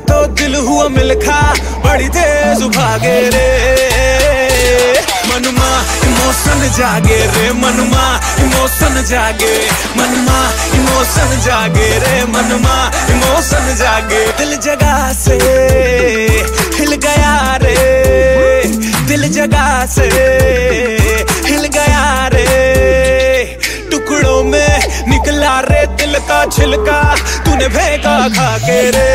तो दिल हुआ मिलखा, बड़ी तेज भागे रे मनमा, इमोशन जागे रे मनमा, इमोशन जागे मनमा, इमोशन जागे रे मनमा, इमोशन जागे। दिल जगह से हिल गया रे, दिल जगह से हिल गया रे, टुकड़ों में निकला रे दिल का छिलका, तूने भेगा खा के रे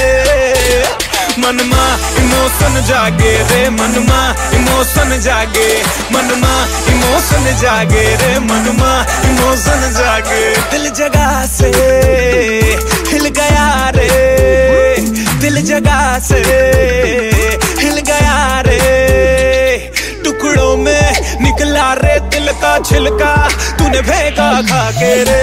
मनमा, इमोशन जागे रे मनमा, इमोशन जागे मनमा, इमोशन जागे रे मनमा, इमोशन जागे। दिल जगह से हिल गया रे, दिल जगह से हिल गया रे, टुकड़ों में निकला रे दिल का छिलका, तूने भेगा खा के रे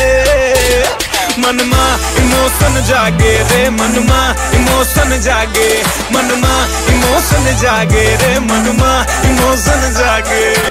मनमा, इमोशन जागे रे मनमा, इमोशन जागे मनमा, इमोशन जागे रे मनमा, इमोशन जागे।